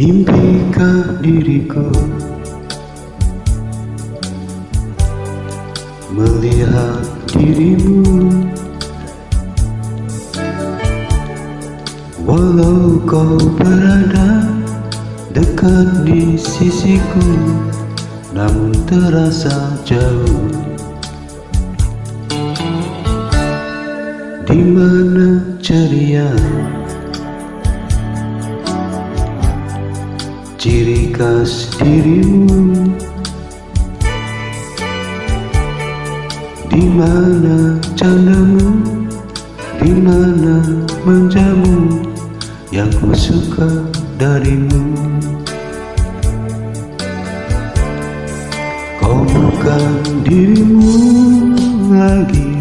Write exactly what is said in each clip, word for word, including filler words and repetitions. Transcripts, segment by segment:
Mimpikah diriku melihat dirimu, walau kau berada dekat di sisiku, namun terasa jauh. Di mana ceria, ciri khas dirimu? Di mana candamu? Di mana manjamu yang ku suka darimu? Kau bukan dirimu lagi,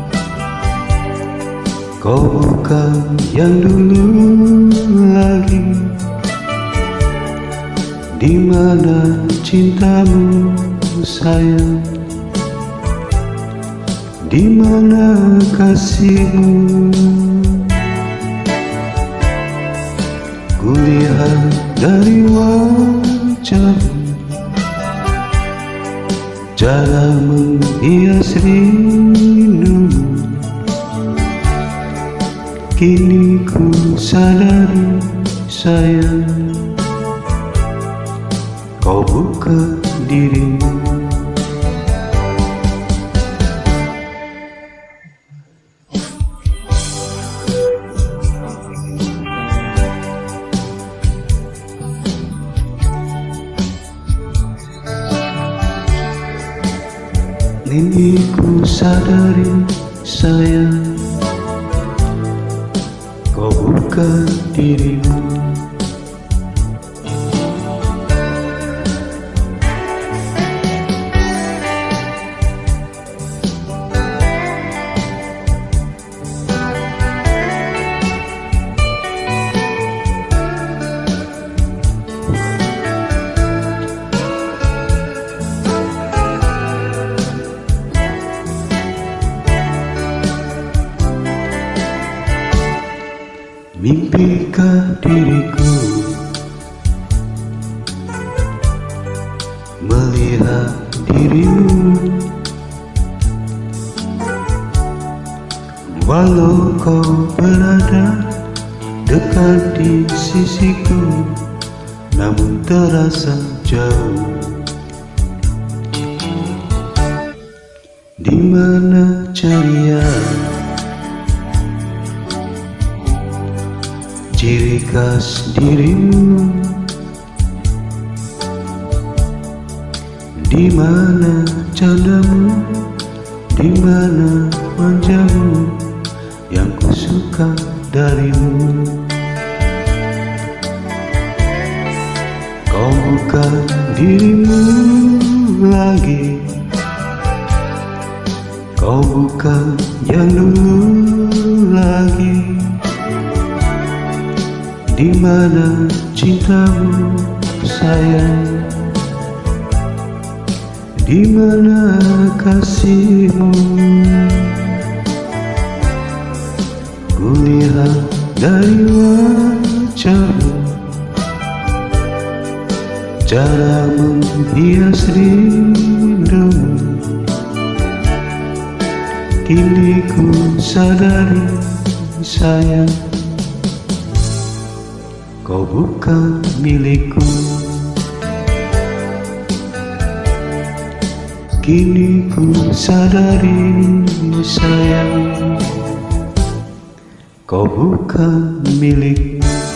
kau bukan yang dulu lagi. Di mana cintamu sayang? Di mana kasihmu? Kulihat dari wajahmu, cara menghias rindumu. Kini ku sadari sayang, kau bukan dirimu. Kini ku sadari sayang, kau bukan dirimu. Mimpikah diriku melihat dirimu, walau kau berada dekat di sisiku, namun terasa jauh. Di mana ceria, ciri khas dirimu? Di mana candamu? Di mana manjamu yang ku suka darimu? Kau bukan dirimu lagi, kau bukan yang dulu lagi. Di mana cintamu sayang? Di mana kasihmu? Kulihat dari wajahmu, cara menghias rindumu. Kini ku sadari sayang, kau bukan milikku. Kini ku sadari sayang, kau bukan milikku.